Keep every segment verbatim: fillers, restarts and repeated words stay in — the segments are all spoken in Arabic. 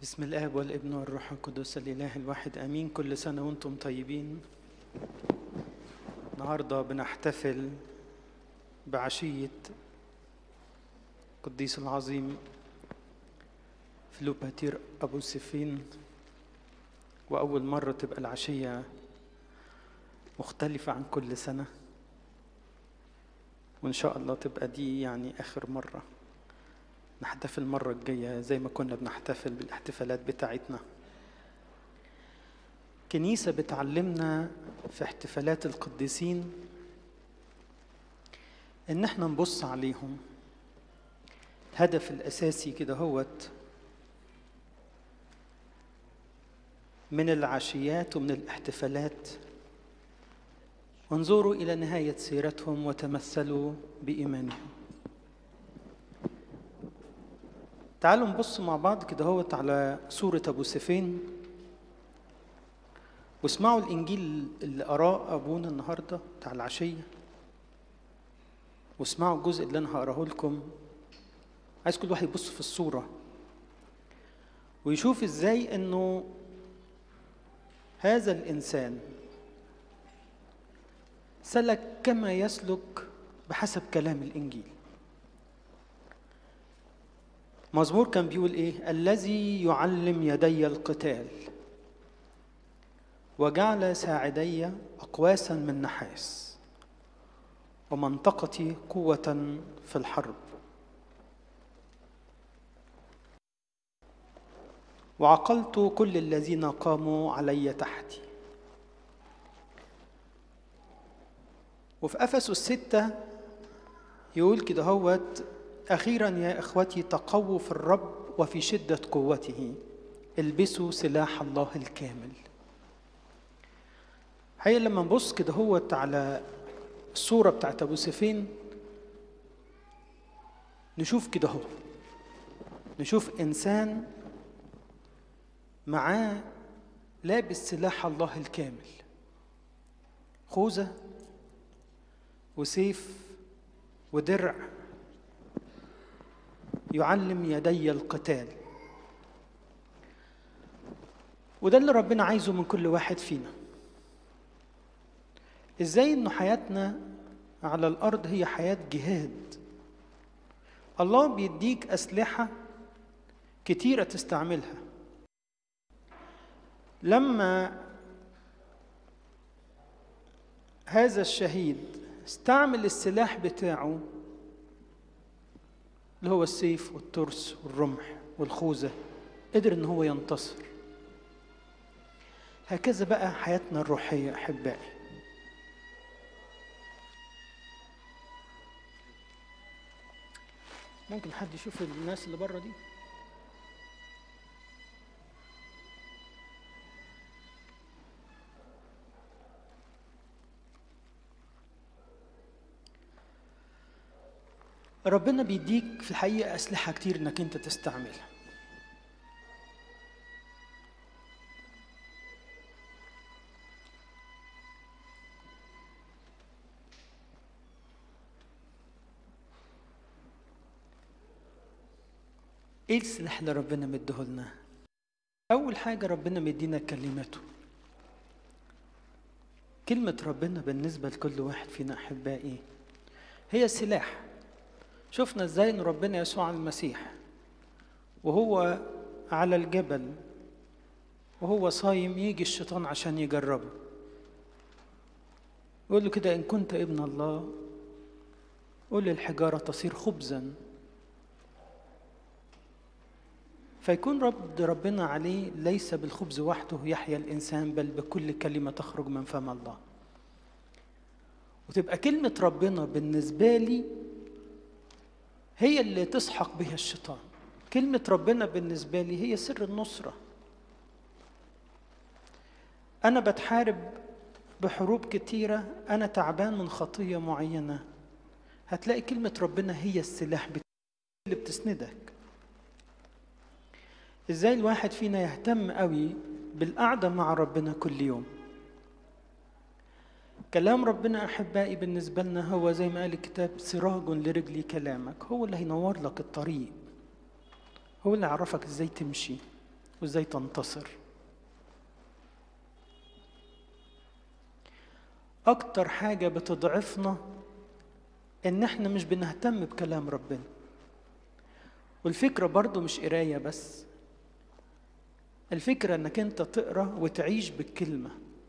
بسم الآب والابن والروح القدس الإله الواحد آمين. كل سنة وانتم طيبين. النهاردة بنحتفل بعشية القديس العظيم فلوباتير أبو سفين، وأول مرة تبقى العشية مختلفة عن كل سنة، وإن شاء الله تبقى دي يعني آخر مرة نحتفل المرة الجاية زي ما كنا بنحتفل بالاحتفالات بتاعتنا. كنيسة بتعلمنا في احتفالات القديسين إن احنا نبص عليهم. الهدف الأساسي كده هوت من العشيات ومن الاحتفالات، انظروا إلى نهاية سيرتهم وتمثلوا بإيمانهم. تعالوا نبص مع بعض كده هوت على سورة أبو سفين، واسمعوا الإنجيل اللي قراه أبونا النهاردة بتاع العشية، واسمعوا الجزء اللي أنا هقراه لكم. عايز كل واحد يبص في الصورة ويشوف إزاي إنه هذا الإنسان سلك كما يسلك بحسب كلام الإنجيل. مزمور كان بيقول إيه؟ الذي يعلم يدي القتال وجعل ساعدي أقواسا من نحاس ومنطقتي قوة في الحرب، وعقلت كل الذين قاموا علي تحتي. وفي أفسس ستة يقول كده هوت: أخيرا يا إخوتي تقووا في الرب وفي شدة قوته، البسوا سلاح الله الكامل. هي لما نبص كده هوت على الصورة بتاعت أبو سفين نشوف كده هو نشوف إنسان معاه لابس سلاح الله الكامل، خوذة وسيف ودرع، يعلم يدي القتال. وده اللي ربنا عايزه من كل واحد فينا. ازاي انه حياتنا على الارض هي حياة جهاد. الله بيديك اسلحة كتيرة تستعملها. لما هذا الشهيد استعمل السلاح بتاعه اللي هو السيف والترس والرمح والخوذة، قدر ان هو ينتصر. هكذا بقى حياتنا الروحية أحبائي. ممكن حد يشوف الناس اللي بره دي؟ ربنا بيديك في الحقيقة أسلحة كتير إنك أنت تستعملها. إيه السلاح اللي ربنا مديهولنا؟ أول حاجة ربنا مدينا كلمته. كلمة ربنا بالنسبة لكل واحد فينا أحبائي هي سلاح. شفنا إزاي إن ربنا يسوع المسيح وهو على الجبل وهو صايم يجي الشيطان عشان يجربه، يقول له كده: إن كنت ابن الله قل للحجارة تصير خبزا. فيكون رد ربنا عليه: ليس بالخبز وحده يحيا الإنسان بل بكل كلمة تخرج من فم الله. وتبقى كلمة ربنا بالنسبة لي هي اللي تسحق بها الشيطان. كلمة ربنا بالنسبة لي هي سر النصرة. أنا بتحارب بحروب كتيرة، أنا تعبان من خطية معينة، هتلاقي كلمة ربنا هي السلاح اللي بتسندك. إزاي الواحد فينا يهتم قوي بالقعدة مع ربنا كل يوم. كلام ربنا أحبائي بالنسبة لنا هو زي ما قال الكتاب: سراج لرجلي كلامك. هو اللي هينور لك الطريق، هو اللي يعرفك إزاي تمشي، وازاي تنتصر. اكتر حاجة بتضعفنا ان احنا مش بنهتم بكلام ربنا. والفكرة برضو مش قراية بس، الفكرة انك انت تقرأ وتعيش بالكلمة.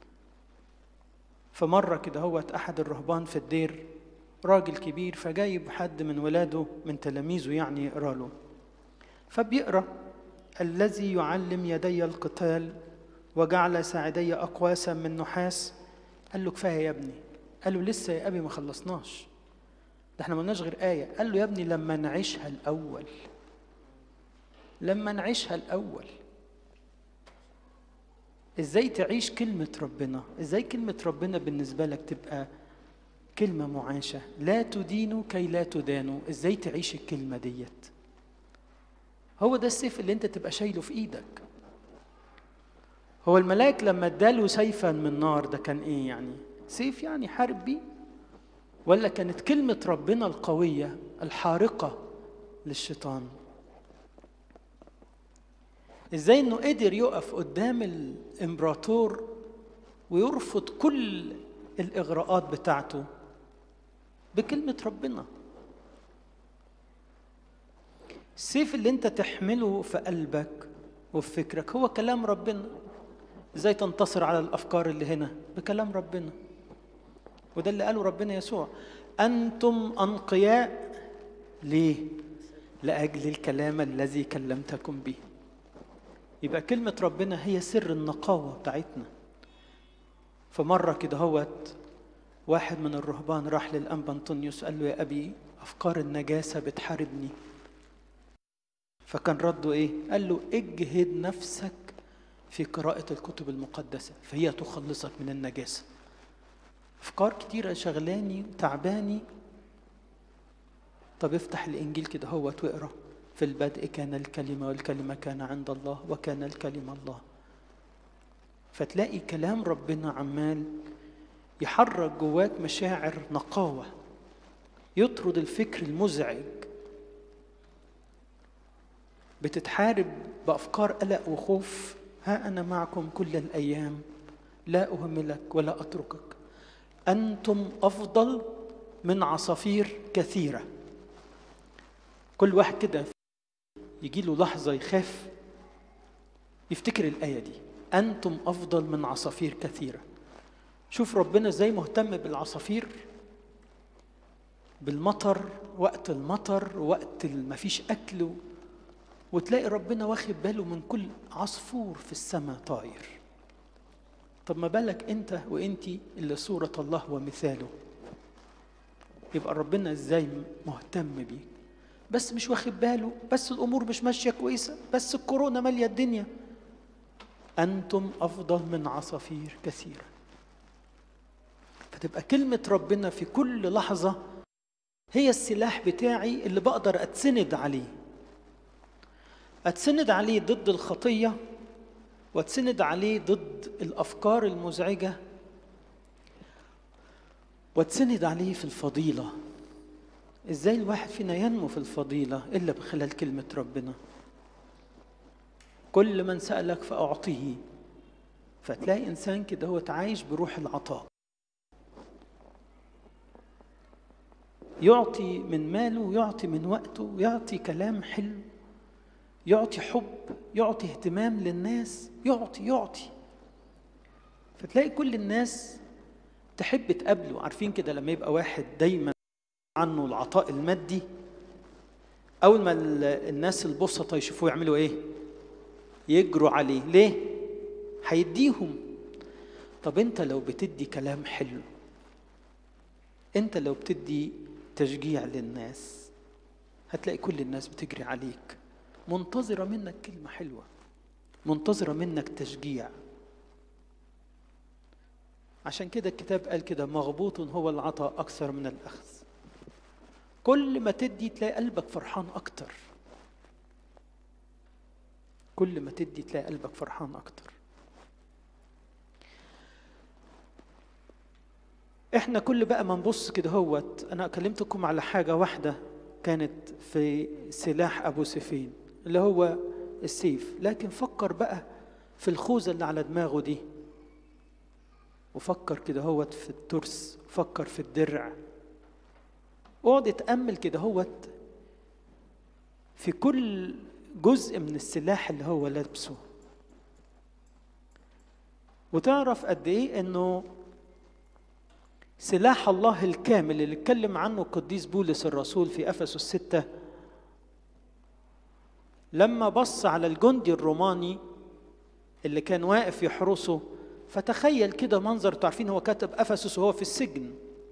فمرة كده هوت احد الرهبان في الدير راجل كبير، فجايب حد من ولاده من تلاميذه يعني يقرأ له، فبيقرأ: الذي يعلم يدي القتال وجعل ساعدي أقواسا من نحاس. قال له: كفاية يا ابني. قال له: لسه يا أبي ما خلصناش، ده احنا ما قلناش غير آية. قال له: يا ابني لما نعيشها الأول، لما نعيشها الأول. ازاي تعيش كلمة ربنا؟ ازاي كلمة ربنا بالنسبة لك تبقى كلمة معاشة؟ لا تدينوا كي لا تدانوا. ازاي تعيش الكلمة ديت؟ هو ده السيف اللي انت تبقى شايله في ايدك. هو الملاك لما اداله سيفا من نار ده كان ايه يعني؟ سيف يعني حارب بيه؟ ولا كانت كلمة ربنا القوية الحارقة للشيطان؟ ازاي انه قدر يقف قدام الامبراطور ويرفض كل الاغراءات بتاعته بكلمة ربنا. السيف اللي انت تحمله في قلبك وفي فكرك هو كلام ربنا. ازاي تنتصر على الافكار اللي هنا؟ بكلام ربنا. وده اللي قاله ربنا يسوع: انتم انقياء. ليه؟ لاجل الكلام الذي كلمتكم به. يبقى كلمة ربنا هي سر النقاوة بتاعتنا. فمرة كده هوت واحد من الرهبان راح للأنبا أنطونيوس قال له: يا أبي أفكار النجاسة بتحاربني. فكان رده إيه؟ قال له: اجهد نفسك في قراءة الكتب المقدسة فهي تخلصك من النجاسة. أفكار كتيرة شغلاني تعباني. طب افتح الإنجيل كده هوت واقرأ: في البدء كان الكلمة والكلمة كان عند الله وكان الكلمة الله. فتلاقي كلام ربنا عمال يحرك جواك مشاعر نقاوة، يطرد الفكر المزعج. بتتحارب بأفكار قلق وخوف: ها أنا معكم كل الأيام لا أهملك ولا أتركك. أنتم أفضل من عصافير كثيرة. كل واحد كده يجي له لحظة يخاف يفتكر الآية دي: أنتم أفضل من عصافير كثيرة. شوف ربنا ازاي مهتم بالعصافير، بالمطر، وقت المطر، وقت ما فيش أكل، وتلاقي ربنا واخد باله من كل عصفور في السماء طاير. طب ما بالك انت وانتي اللي صورة الله ومثاله؟ يبقى ربنا ازاي مهتم بيك، بس مش واخد باله، بس الأمور مش ماشية كويسة، بس الكورونا مالية الدنيا. أنتم أفضل من عصافير كثيرة. فتبقى كلمة ربنا في كل لحظة هي السلاح بتاعي اللي بقدر أتسند عليه. أتسند عليه ضد الخطية، وأتسند عليه ضد الأفكار المزعجة، وأتسند عليه في الفضيلة. إزاي الواحد فينا ينمو في الفضيلة إلا بخلال كلمة ربنا؟ كل من سألك فأعطيه. فتلاقي إنسان كده هو عايش بروح العطاء، يعطي من ماله، يعطي من وقته، يعطي كلام حلو، يعطي حب، يعطي اهتمام للناس، يعطي يعطي فتلاقي كل الناس تحب تقابله. عارفين كده لما يبقى واحد دايما عنه العطاء المادي، أول ما الناس البسطة يشوفوه يعملوا إيه؟ يجروا عليه. ليه؟ هيديهم. طب أنت لو بتدي كلام حلو، أنت لو بتدي تشجيع للناس، هتلاقي كل الناس بتجري عليك، منتظرة منك كلمة حلوة، منتظرة منك تشجيع. عشان كده الكتاب قال كده: مغبوط هو العطاء أكثر من الأخذ. كل ما تدي تلاقي قلبك فرحان أكتر، كل ما تدي تلاقي قلبك فرحان أكتر. إحنا كل بقى ما نبص كده هوت، أنا كلمتكم على حاجة واحدة كانت في سلاح أبو سفين اللي هو السيف، لكن فكر بقى في الخوذة اللي على دماغه دي، وفكر كده هوت في الترس، فكر في الدرع، اقعد اتأمل كده هوت في كل جزء من السلاح اللي هو لابسه، وتعرف قد ايه انه سلاح الله الكامل اللي اتكلم عنه القديس بولس الرسول في افسس ستة، لما بص على الجندي الروماني اللي كان واقف يحرسه، فتخيل كده منظر، تعرفين هو كاتب افسس وهو في السجن،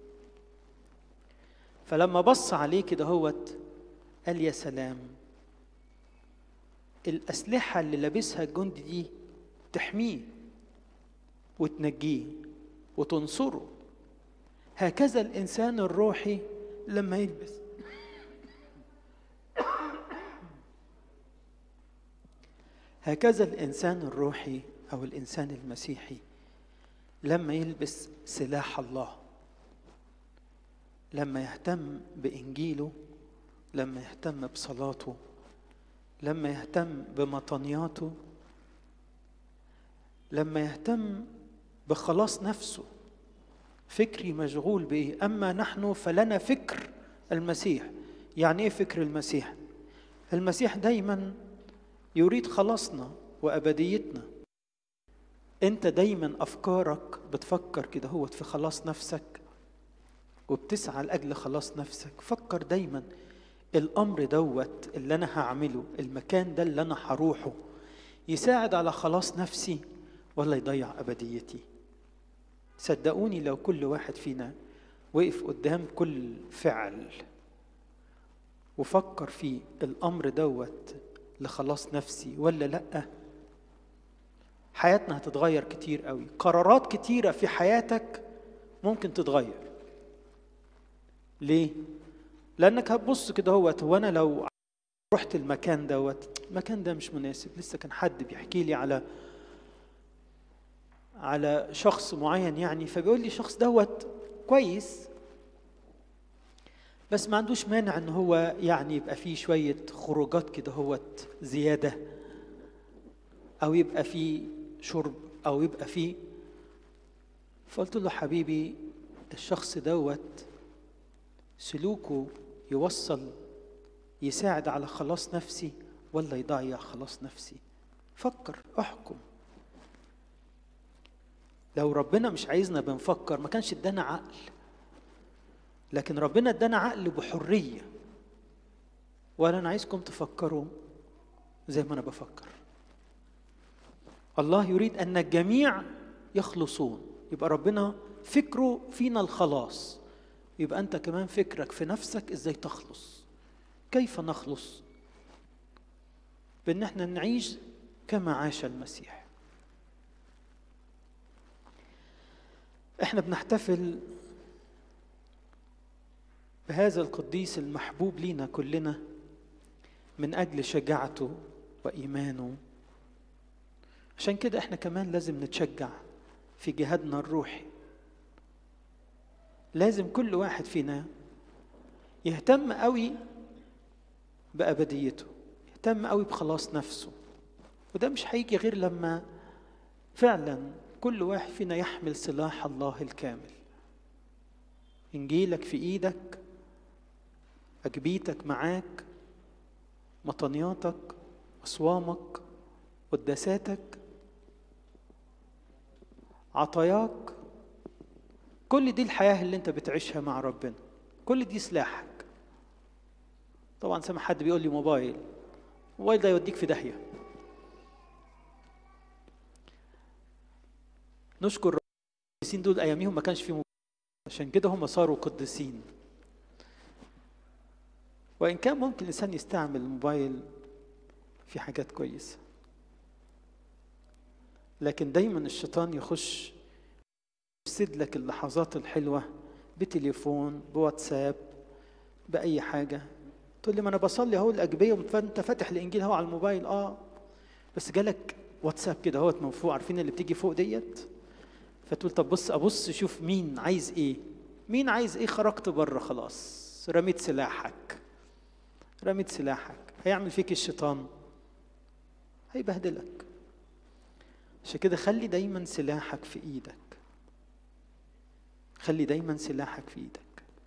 فلما بص عليه كده هوت قال يا سلام، الأسلحة اللي لابسها الجندي دي تحميه وتنجيه وتنصره. هكذا الإنسان الروحي لما يلبس هكذا الإنسان الروحي أو الإنسان المسيحي لما يلبس سلاح الله، لما يهتم بإنجيله، لما يهتم بصلاته، لما يهتم بمطنياته، لما يهتم بخلاص نفسه، فكري مشغول بإيه؟ أما نحن فلنا فكر المسيح. يعني إيه فكر المسيح؟ المسيح دايما يريد خلاصنا وأبديتنا. أنت دايما أفكارك بتفكر كده هو في خلاص نفسك وبتسعى لأجل خلاص نفسك. فكر دايما الأمر دوت اللي أنا هعمله، المكان ده اللي أنا هروحه، يساعد على خلاص نفسي ولا يضيع أبديتي. صدقوني لو كل واحد فينا وقف قدام كل فعل وفكر في الأمر دوت لخلاص نفسي ولا لأ، حياتنا هتتغير كتير قوي. قرارات كتيرة في حياتك ممكن تتغير. ليه؟ لأنك هتبص كده هوت، هو أنا لو رحت المكان دوت، المكان ده مش مناسب. لسه كان حد بيحكي لي على على شخص معين يعني، فبيقول لي شخص دوت كويس بس ما عندوش مانع ان هو يعني يبقى فيه شوية خروجات كده هوت زيادة، او يبقى فيه شرب، او يبقى فيه. فقلت له حبيبي، الشخص دوت سلوكه يوصل يساعد على خلاص نفسي ولا يضيع خلاص نفسي؟ فكر، احكم. لو ربنا مش عايزنا بنفكر ما كانش ادانا عقل، لكن ربنا ادانا عقل بحرية، ولا انا عايزكم تفكروا زي ما انا بفكر. الله يريد ان الجميع يخلصون، يبقى ربنا فكره فينا الخلاص، يبقى انت كمان فكرك في نفسك ازاي تخلص. كيف نخلص؟ بان احنا نعيش كما عاش المسيح. احنا بنحتفل بهذا القديس المحبوب لينا كلنا من أجل شجاعته وإيمانه. عشان كده احنا كمان لازم نتشجع في جهادنا الروحي. لازم كل واحد فينا يهتم قوي بأبديته، يهتم قوي بخلاص نفسه. وده مش هيجي غير لما فعلا كل واحد فينا يحمل سلاح الله الكامل. إنجيلك في إيدك، أجبيتك معاك، مطنياتك، أصوامك، قداساتك، عطاياك، كل دي الحياة اللي انت بتعيشها مع ربنا، كل دي سلاحك. طبعا سامع حد بيقول لي موبايل، موبايل ده يوديك في داهية. نشكر ربنا القديسين دول أياميهم ما كانش في موبايل، عشان كده هم صاروا قديسين. وإن كان ممكن الإنسان يستعمل الموبايل في حاجات كويسة، لكن دايما الشيطان يخش يفسد لك اللحظات الحلوة بتليفون، بواتساب، بأي حاجة. تقول لي ما أنا بصلي أهو الأجبية وأنت فاتح الإنجيل أهو على الموبايل. آه بس جالك واتساب كده اهوت من فوق، عارفين اللي بتيجي فوق ديت، فتقول طب بص أبص شوف مين عايز إيه، مين عايز إيه. خرجت بره خلاص، رميت سلاحك، رميت سلاحك. هيعمل فيك الشيطان هيبهدلك. عشان كده خلي دايما سلاحك في ايدك، خلي دايما سلاحك في ايدك.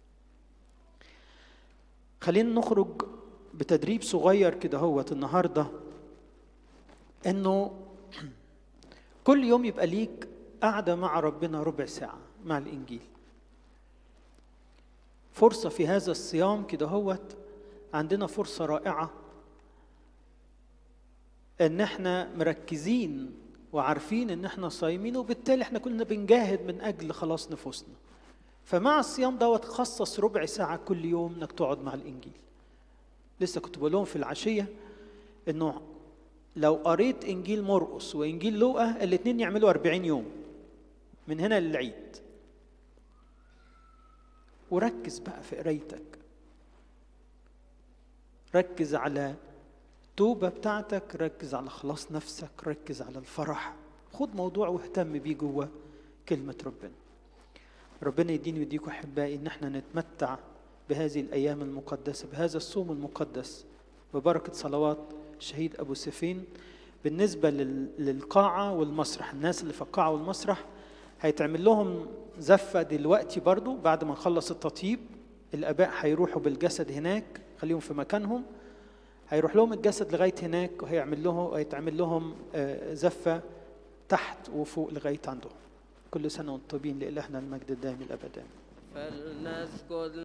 خلينا نخرج بتدريب صغير كده هوت النهارده، انه كل يوم يبقى ليك قاعدة مع ربنا ربع ساعة مع الإنجيل. فرصة في هذا الصيام كده هوت، عندنا فرصة رائعة ان احنا مركزين وعارفين ان احنا صايمين، وبالتالي احنا كلنا بنجاهد من اجل خلاص نفوسنا. فمع الصيام دوت خصص ربع ساعة كل يوم انك تقعد مع الإنجيل. لسه كنت بقول لهم في العشية انه لو قريت إنجيل مرقس وإنجيل لوقا الاثنين يعملوا أربعين يوم من هنا للعيد. وركز بقى في قرايتك، ركز على التوبة بتاعتك، ركز على خلاص نفسك، ركز على الفرح. خد موضوع واهتم بيه جوه كلمة ربنا. ربنا يديني ويديكم أحبائي إن احنا نتمتع بهذه الأيام المقدسة، بهذا الصوم المقدس، ببركة صلوات الشهيد أبو سفين. بالنسبة للقاعة والمسرح، الناس اللي في القاعة والمسرح هيتعمل لهم زفة دلوقتي برضو بعد ما نخلص التطيب. الآباء هيروحوا بالجسد هناك، خليهم في مكانهم، هيروح لهم الجسد لغاية هناك، وهيعمل لهم هيتعمل لهم زفة تحت وفوق لغاية عندهم. كل سنة وانتم طيبين، لإلهنا المجد الدائم الأبد.